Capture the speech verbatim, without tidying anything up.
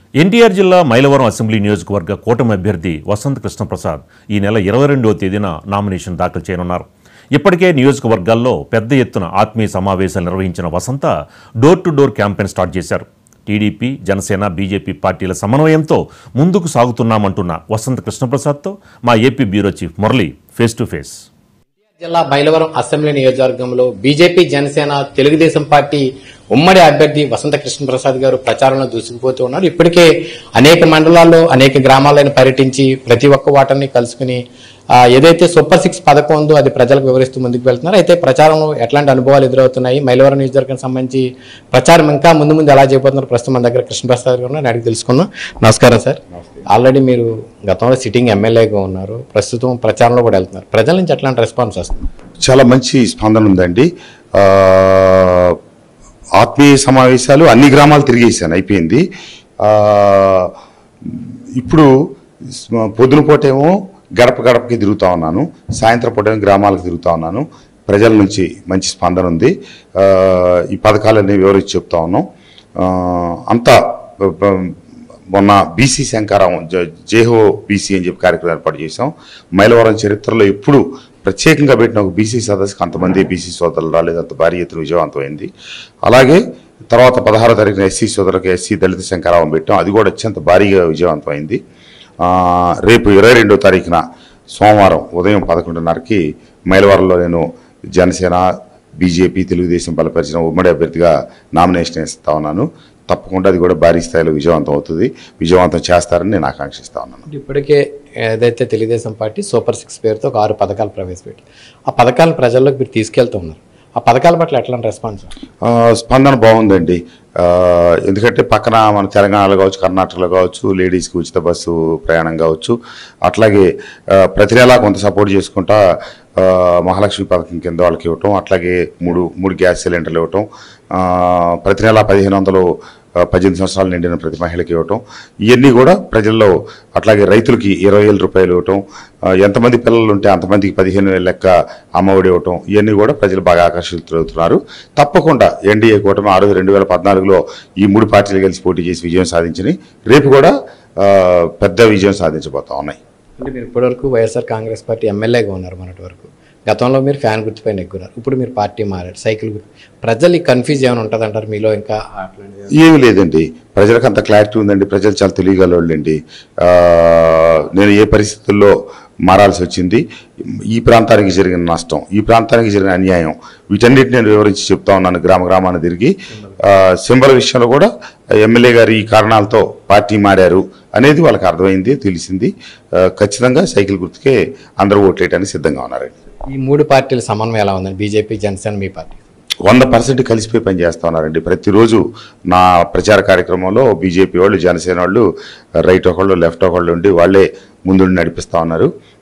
ఎన్టీఆర్ జిల్లా మైలవరం అసెంబ్లీ నియోజకవర్గ కూటమి అభ్యర్థి వసంత కృష్ణప్రసాద్ ఈ నెల ఇరవై రెండవ తేదీన నామినేషన్ దాఖలు చేయనున్నారు. ఇప్పటికే నియోజకవర్గాల్లో పెద్ద ఎత్తున ఆత్మీయ సమావేశాలు నిర్వహించిన Vasantha door to door campaign start చేశారు. టీడీపీ, జనసేన, బీజేపీ పార్టీల సమన్వయంతో ముందుకు సాగుతున్నామంటున్న వసంత కృష్ణప్రసాద్తో మా AP bureau chief Murali face to face. జిల్లా మైలవరం అసెంబ్లీ నియోజకవర్గంలో బీజేపీ, జనసేన, తెలుగుదేశం పార్టీ ఉమ్మడి అభ్యర్థి వసంత కృష్ణప్రసాద్ గారు ప్రచారంలో దూసుకుపోతూ ఉన్నారు. ఇప్పటికే అనేక మండలాల్లో అనేక గ్రామాలను పర్యటించి ప్రతి ఒక్క వాటర్ని కలుసుకుని ఏదైతే సూపర్ సిక్స్ పథకం ఉందో అది ప్రజలకు వివరిస్తూ ముందుకు వెళ్తున్నారు. అయితే ప్రచారంలో ఎట్లాంటి అనుభవాలు ఎదురవుతున్నాయి, మైలవరం నియోజకవర్గానికి సంబంధించి ప్రచారం ఇంకా ముందు ముందు ఎలా చేయబోతున్నారు, ప్రస్తుతం మన దగ్గర కృష్ణప్రసాద్ గారు అడిగి తెలుసుకుందాం. నమస్కారం సార్. ఆల్రెడీ మీరు గతంలో సిట్టింగ్ ఎమ్మెల్యేగా ఉన్నారు, ప్రస్తుతం ప్రచారంలో కూడా వెళ్తున్నారు. ప్రజల నుంచి ఎట్లాంటి రెస్పాన్స్ వస్తుంది? చాలా మంచి స్పందన ఉందండి. ఆత్మీయ సమావేశాలు అన్ని గ్రామాలు తిరిగేసాను, అయిపోయింది. ఇప్పుడు పొద్దున పూటేమో గడప గడపకి తిరుగుతూ ఉన్నాను, సాయంత్రం పూట గ్రామాలకు తిరుగుతూ ఉన్నాను. ప్రజల నుంచి మంచి స్పందన ఉంది. ఈ పథకాలన్నీ వివరించి చెప్తా ఉన్నాం. అంతా మొన్న బీసీ శంకారావం జేహో బీసీ అని చెప్పి కార్యక్రమం ఏర్పాటు చేశాం. మైలవరం చరిత్రలో ఎప్పుడు ప్రత్యేకంగా పెట్టిన ఒక బీసీ సదస్సుకు అంతమంది బీసీ సోదరులు రాలేదు, అంత భారీ ఎత్తున విజయవంతమైంది. అలాగే తర్వాత పదహారో తారీఖున ఎస్సీ సోదరులకు ఎస్సీ దళిత శంకారావం పెట్టాం, అది కూడా అత్యంత భారీగా విజయవంతమైంది. రేపు ఇరవై రెండో తారీఖున సోమవారం ఉదయం పదకొండున్నరకి మైలవరంలో నేను జనసేన, బీజేపీ, తెలుగుదేశం బలపరిచిన ఉమ్మడి అభ్యర్థిగా నామినేషన్ ఇస్తా ఉన్నాను. తప్పకుండా అది కూడా భారీ స్థాయిలో విజయవంతం అవుతుంది, విజయవంతం చేస్తారని నేను ఆకాంక్షిస్తా ఉన్నాను. ఇప్పటికే ఏదైతే తెలుగుదేశం పార్టీ సూపర్ సిక్స్ పేరుతో ఒక ఆరు పథకాలు ప్రవేశపెట్టి ఆ పథకాలను ప్రజల్లోకి మీరు తీసుకెళ్తూ ఉన్నారు. ఆ పథకాల పట్ల ఎట్లాంటి రెస్పాన్స్? స్పందన బాగుందండి. ఎందుకంటే పక్కన మన తెలంగాణలో కావచ్చు, కర్ణాటకలో కావచ్చు, లేడీస్కి ఉచిత బస్సు ప్రయాణం కావచ్చు, అట్లాగే ప్రతి నెలా కొంత సపోర్ట్ చేసుకుంటా మహాలక్ష్మి పథకం కింద వాళ్ళకి ఇవ్వటం, అట్లాగే మూడు మూడు గ్యాస్ సిలిండర్లు ఇవ్వటం, ప్రతి నెలా పదిహేను వందలు పద్దెనిమిది సంవత్సరాలు నిండిన ప్రతి మహిళకి ఇవ్వటం, ఇవన్నీ కూడా ప్రజల్లో, అట్లాగే రైతులకి ఇరవై వేల రూపాయలు ఇవ్వటం, ఎంతమంది పిల్లలు ఉంటే అంతమందికి పదిహేను వేల లెక్క అమ్మఒడి ఇవ్వటం, ఇవన్నీ కూడా ప్రజలు బాగా ఆకర్షితులవుతున్నారు. తప్పకుండా ఎన్డీఏ కూటమి ఆ రోజు రెండు వేల పద్నాలుగులో ఈ మూడు పార్టీలు కలిసి పోటీ చేసి విజయం సాధించినాయి. రేపు కూడా పెద్ద విజయం సాధించబోతా ఉన్నాయి. అంటే మీరు ఇప్పటివరకు వైఎస్ఆర్ కాంగ్రెస్ పార్టీ ఎమ్మెల్యేగా ఉన్నారు, మొన్నటి వరకు. గతంలో మీరు ఫ్యాన్ గుర్తుపై నెగ్గున్నారు, ఇప్పుడు మీరు పార్టీ మారారు, సైకిల్ గుర్తు. ప్రజలు ఈ కన్ఫ్యూజ్ ఏమైనా ఉంటుంది అంటారు మీలో? ఇంకా ఏమీ లేదండి, ప్రజలకు అంత క్లారిటీ ఉందండి. ప్రజలు చాలా తెలియగలండి. నేను ఏ పరిస్థితుల్లో మారాల్సి వచ్చింది, ఈ ప్రాంతానికి జరిగిన నష్టం, ఈ ప్రాంతానికి జరిగిన అన్యాయం, వీటన్నిటి నేను వివరించి చెప్తా ఉన్నాను. గ్రామ గ్రామాన్ని తిరిగి సింబల్ విషయంలో కూడా ఎమ్మెల్యే గారు ఈ కారణాలతో పార్టీ మారారు అనేది వాళ్ళకి అర్థమైంది, తెలిసింది. ఖచ్చితంగా సైకిల్ గుర్తుకే అందరూ ఓట్లేయడానికి సిద్ధంగా ఉన్నారండి. ఈ మూడు పార్టీల సమన్వయం ఎలా ఉందండి? బీజేపీ, జనసేన, మీ పార్టీ వంద పర్సెంట్ కలిసిపోయి పనిచేస్తూ ఉన్నారండి. ప్రతిరోజు నా ప్రచార కార్యక్రమంలో బీజేపీ వాళ్ళు, జనసేన వాళ్ళు రైట్ ఒకళ్ళు, లెఫ్ట్ ఒకళ్ళు ఉండి వాళ్ళే ముందుండి నడిపిస్తూ ఉన్నారు.